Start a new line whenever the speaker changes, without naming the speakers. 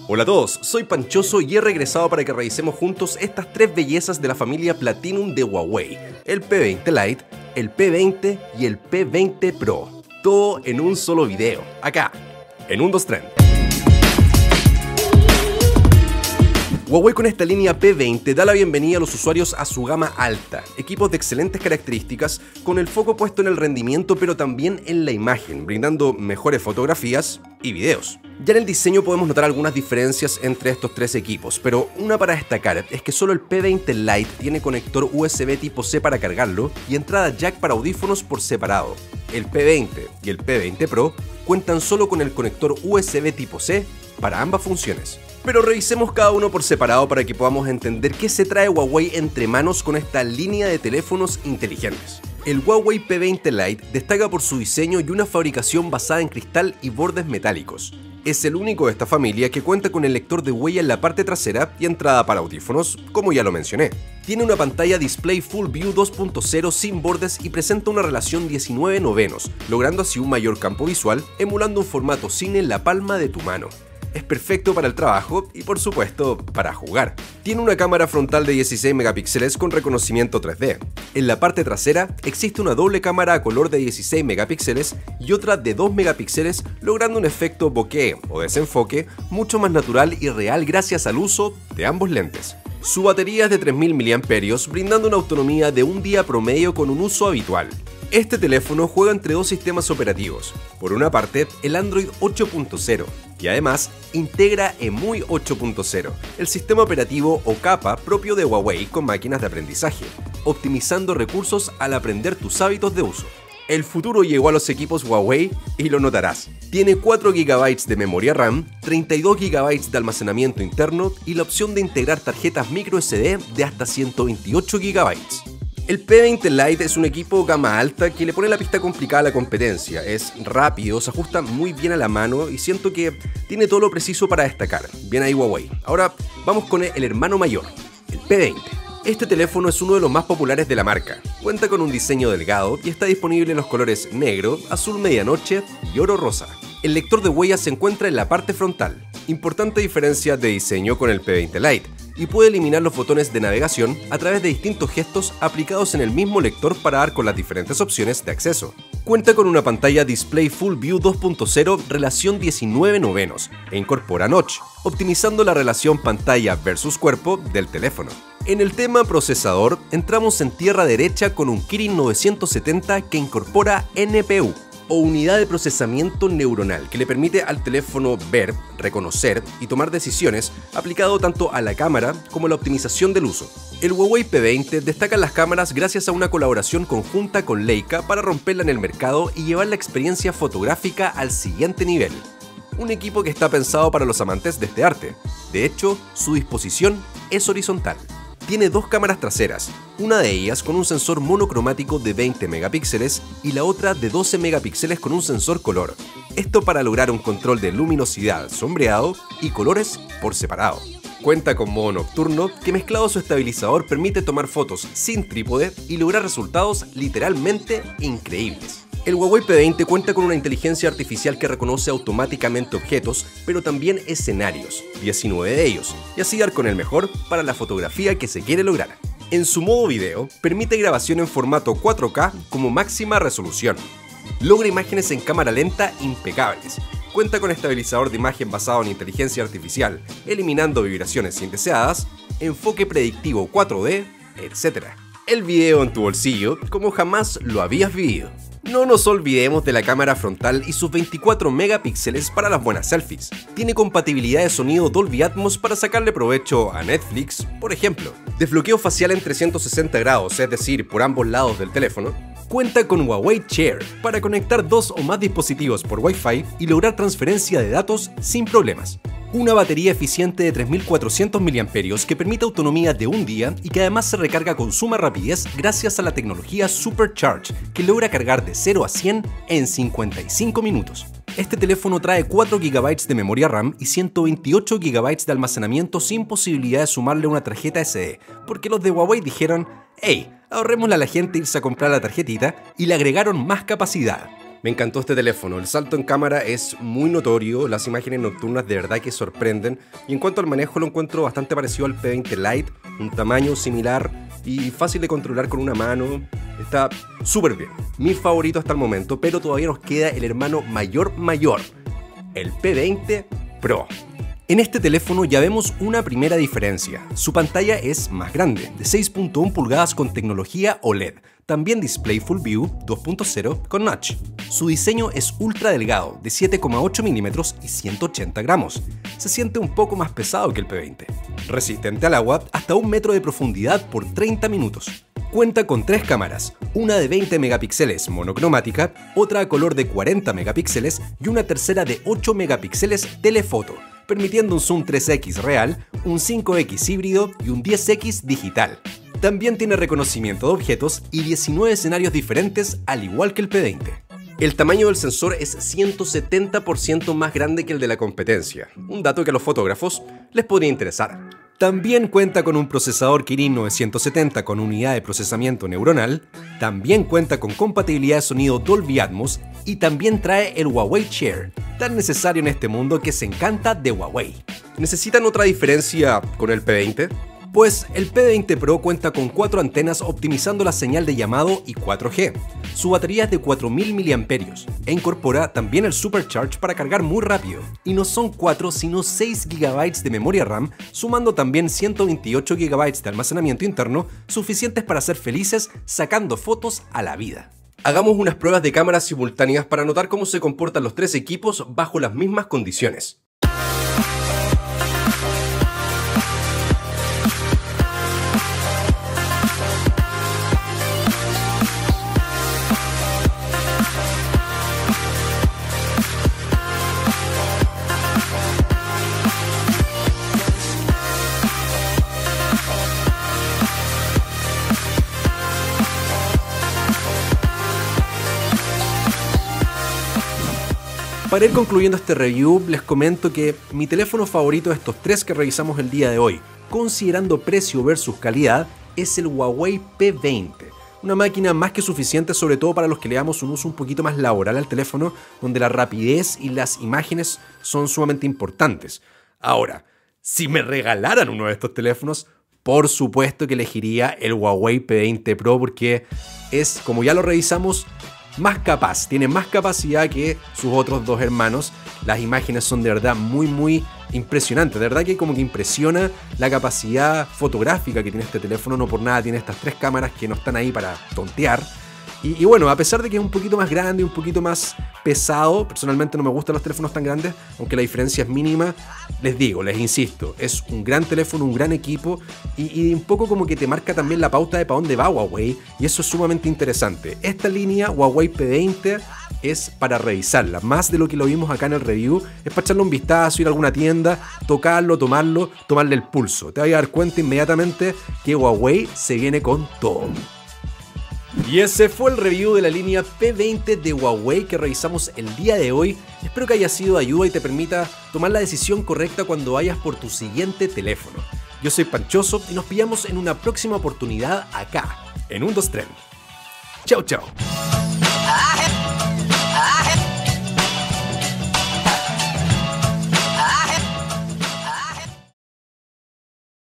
Hola a todos, soy Panchoso y he regresado para que revisemos juntos estas tres bellezas de la familia Platinum de Huawei: el P20 Lite, el P20 y el P20 Pro. Todo en un solo video, acá, en 1, 2, Trend. Huawei con esta línea P20 da la bienvenida a los usuarios a su gama alta, equipos de excelentes características con el foco puesto en el rendimiento pero también en la imagen, brindando mejores fotografías y videos. Ya en el diseño podemos notar algunas diferencias entre estos tres equipos, pero una para destacar es que solo el P20 Lite tiene conector USB tipo C para cargarlo y entrada jack para audífonos por separado. El P20 y el P20 Pro cuentan solo con el conector USB tipo C para ambas funciones. Pero revisemos cada uno por separado para que podamos entender qué se trae Huawei entre manos con esta línea de teléfonos inteligentes. El Huawei P20 Lite destaca por su diseño y una fabricación basada en cristal y bordes metálicos. Es el único de esta familia que cuenta con el lector de huella en la parte trasera y entrada para audífonos, como ya lo mencioné. Tiene una pantalla Display Full View 2.0 sin bordes y presenta una relación 19:9, logrando así un mayor campo visual, emulando un formato cine en la palma de tu mano. Es perfecto para el trabajo y, por supuesto, para jugar. Tiene una cámara frontal de 16 megapíxeles con reconocimiento 3D. En la parte trasera existe una doble cámara a color de 16 megapíxeles y otra de 2 megapíxeles, logrando un efecto bokeh o desenfoque mucho más natural y real gracias al uso de ambos lentes. Su batería es de 3000 mAh, brindando una autonomía de un día promedio con un uso habitual. Este teléfono juega entre dos sistemas operativos. Por una parte, el Android 8.0 y además integra EMUI 8.0, el sistema operativo o capa propio de Huawei con máquinas de aprendizaje, optimizando recursos al aprender tus hábitos de uso. El futuro llegó a los equipos Huawei y lo notarás. Tiene 4 GB de memoria RAM, 32 GB de almacenamiento interno y la opción de integrar tarjetas microSD de hasta 128 GB. El P20 Lite es un equipo gama alta que le pone la pista complicada a la competencia. Es rápido, se ajusta muy bien a la mano y siento que tiene todo lo preciso para destacar. Bien ahí Huawei. Ahora vamos con el hermano mayor, el P20. Este teléfono es uno de los más populares de la marca. Cuenta con un diseño delgado y está disponible en los colores negro, azul medianoche y oro rosa. El lector de huellas se encuentra en la parte frontal. Importante diferencia de diseño con el P20 Lite, y puede eliminar los botones de navegación a través de distintos gestos aplicados en el mismo lector para dar con las diferentes opciones de acceso. Cuenta con una pantalla Display Full View 2.0 relación 19:9 e incorpora notch, optimizando la relación pantalla versus cuerpo del teléfono. En el tema procesador, entramos en tierra derecha con un Kirin 970 que incorpora NPU, o unidad de procesamiento neuronal, que le permite al teléfono ver, reconocer y tomar decisiones, aplicado tanto a la cámara como a la optimización del uso. El Huawei P20 destaca en las cámaras gracias a una colaboración conjunta con Leica para romperla en el mercado y llevar la experiencia fotográfica al siguiente nivel. Un equipo que está pensado para los amantes de este arte. De hecho, su disposición es horizontal. Tiene dos cámaras traseras, una de ellas con un sensor monocromático de 20 megapíxeles y la otra de 12 megapíxeles con un sensor color. Esto para lograr un control de luminosidad, sombreado y colores por separado. Cuenta con modo nocturno que, mezclado a su estabilizador, permite tomar fotos sin trípode y lograr resultados literalmente increíbles. El Huawei P20 cuenta con una inteligencia artificial que reconoce automáticamente objetos, pero también escenarios, 19 de ellos, y así dar con el mejor para la fotografía que se quiere lograr. En su modo video, permite grabación en formato 4K como máxima resolución. Logra imágenes en cámara lenta impecables. Cuenta con estabilizador de imagen basado en inteligencia artificial, eliminando vibraciones indeseadas, enfoque predictivo 4D, etc. El video en tu bolsillo como jamás lo habías vivido. No nos olvidemos de la cámara frontal y sus 24 megapíxeles para las buenas selfies. Tiene compatibilidad de sonido Dolby Atmos para sacarle provecho a Netflix, por ejemplo. Desbloqueo facial en 360 grados, es decir, por ambos lados del teléfono. Cuenta con Huawei Share para conectar 2 o más dispositivos por Wi-Fi y lograr transferencia de datos sin problemas. Una batería eficiente de 3400 mAh que permite autonomía de un día y que además se recarga con suma rapidez gracias a la tecnología Supercharge, que logra cargar de 0 a 100 en 55 minutos. Este teléfono trae 4 GB de memoria RAM y 128 GB de almacenamiento sin posibilidad de sumarle una tarjeta SD, porque los de Huawei dijeron: "Hey, ahorrémosle a la gente irse a comprar la tarjetita", y le agregaron más capacidad. Me encantó este teléfono, el salto en cámara es muy notorio, las imágenes nocturnas de verdad que sorprenden y en cuanto al manejo lo encuentro bastante parecido al P20 Lite, un tamaño similar y fácil de controlar con una mano, está súper bien. Mi favorito hasta el momento, pero todavía nos queda el hermano mayor, el P20 Pro. En este teléfono ya vemos una primera diferencia. Su pantalla es más grande, de 6.1 pulgadas con tecnología OLED. También display Full View 2.0 con notch. Su diseño es ultra delgado, de 7,8 milímetros y 180 gramos. Se siente un poco más pesado que el P20. Resistente al agua, hasta 1 metro de profundidad por 30 minutos. Cuenta con 3 cámaras, una de 20 megapíxeles monocromática, otra a color de 40 megapíxeles y una tercera de 8 megapíxeles telefoto, permitiendo un zoom 3x real, un 5x híbrido y un 10x digital. También tiene reconocimiento de objetos y 19 escenarios diferentes, al igual que el P20. El tamaño del sensor es 170% más grande que el de la competencia, un dato que a los fotógrafos les podría interesar. También cuenta con un procesador Kirin 970 con unidad de procesamiento neuronal, también cuenta con compatibilidad de sonido Dolby Atmos y también trae el Huawei Share, tan necesario en este mundo que se encanta de Huawei. ¿Necesitan otra diferencia con el P20? Pues el P20 Pro cuenta con 4 antenas optimizando la señal de llamado y 4G. Su batería es de 4000 mAh e incorpora también el Supercharge para cargar muy rápido. Y no son 4 sino 6 GB de memoria RAM, sumando también 128 GB de almacenamiento interno, suficientes para ser felices sacando fotos a la vida. Hagamos unas pruebas de cámaras simultáneas para notar cómo se comportan los tres equipos bajo las mismas condiciones. Para ir concluyendo este review, les comento que mi teléfono favorito de estos tres que revisamos el día de hoy, considerando precio versus calidad, es el Huawei P20. Una máquina más que suficiente, sobre todo para los que le damos un uso un poquito más laboral al teléfono, donde la rapidez y las imágenes son sumamente importantes. Ahora, si me regalaran uno de estos teléfonos, por supuesto que elegiría el Huawei P20 Pro porque es, como ya lo revisamos, más capaz, tiene más capacidad que sus otros dos hermanos. Las imágenes son de verdad muy impresionantes, de verdad que como que impresiona la capacidad fotográfica que tiene este teléfono. No por nada tiene estas 3 cámaras que no están ahí para tontear. Y bueno, a pesar de que es un poquito más grande, un poquito más pesado, personalmente no me gustan los teléfonos tan grandes, aunque la diferencia es mínima, les insisto, es un gran teléfono, un gran equipo y un poco como que te marca también la pauta de para dónde va Huawei, y eso es sumamente interesante. Esta línea Huawei P20 es para revisarla, más de lo que lo vimos acá en el review, es para echarle un vistazo, ir a alguna tienda, tocarlo, tomarle el pulso. Te vas a dar cuenta inmediatamente que Huawei se viene con todo. Y ese fue el review de la línea P20 de Huawei que revisamos el día de hoy. Espero que haya sido de ayuda y te permita tomar la decisión correcta cuando vayas por tu siguiente teléfono. Yo soy Panchoso y nos pillamos en una próxima oportunidad acá, en Un 2 Trend. Chao, chao.